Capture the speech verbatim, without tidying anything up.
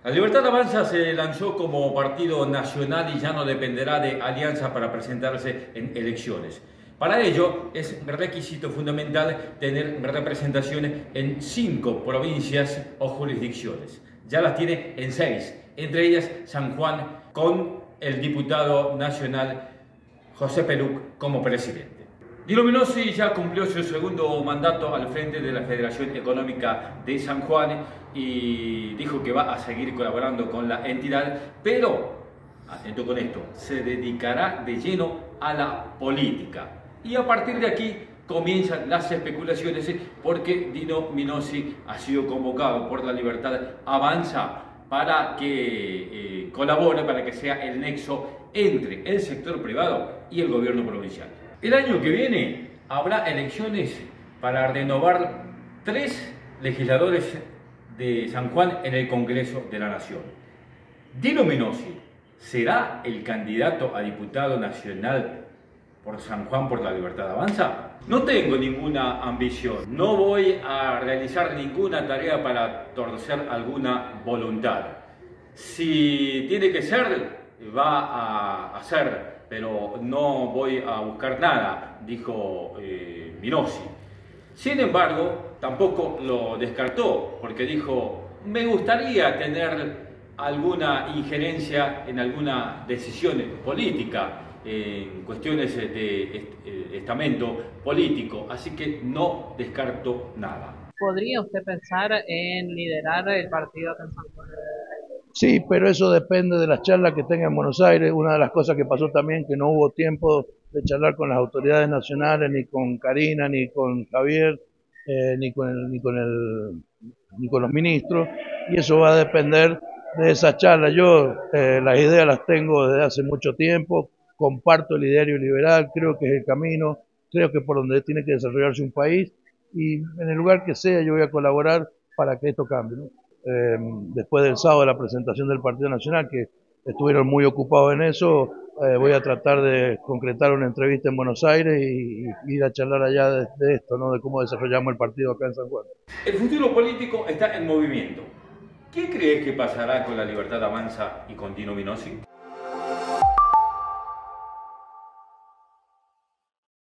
La Libertad Avanza se lanzó como partido nacional y ya no dependerá de alianza para presentarse en elecciones. Para ello es requisito fundamental tener representaciones en cinco provincias o jurisdicciones. Ya las tiene en seis, entre ellas San Juan, con el diputado nacional José Peluc como presidente. Dino Minosi ya cumplió su segundo mandato al frente de la Federación Económica de San Juan y dijo que va a seguir colaborando con la entidad, pero, atento con esto, se dedicará de lleno a la política. Y a partir de aquí comienzan las especulaciones porque Dino Minosi ha sido convocado por la Libertad Avanza para que eh, colabore, para que sea el nexo entre el sector privado y el gobierno provincial. El año que viene habrá elecciones para renovar tres legisladores de San Juan en el Congreso de la Nación. Dino Minosi será el candidato a diputado nacional por San Juan por la Libertad Avanza. No tengo ninguna ambición, no voy a realizar ninguna tarea para torcer alguna voluntad. Si tiene que ser, va a hacer, pero no voy a buscar nada, dijo eh, Minosi. Sin embargo, tampoco lo descartó, porque dijo, me gustaría tener alguna injerencia en alguna decisión política, en cuestiones de estamento político, así que no descarto nada. ¿Podría usted pensar en liderar el partido acá en San Juan? Sí, pero eso depende de las charlas que tenga en Buenos Aires. Una de las cosas que pasó también que no hubo tiempo de charlar con las autoridades nacionales, ni con Karina, ni con Javier, eh, ni con el, ni con el, ni con los ministros, y eso va a depender de esas charlas. Yo eh, las ideas las tengo desde hace mucho tiempo, comparto el ideario liberal, creo que es el camino, creo que es por donde tiene que desarrollarse un país, y en el lugar que sea yo voy a colaborar para que esto cambie, ¿no? Eh, después del sábado de la presentación del Partido Nacional, que estuvieron muy ocupados en eso, eh, voy a tratar de concretar una entrevista en Buenos Aires y, y ir a charlar allá de, de esto, ¿no? De cómo desarrollamos el partido acá en San Juan. El futuro político está en movimiento. ¿Qué crees que pasará con la Libertad Avanza y con Dino Minosi?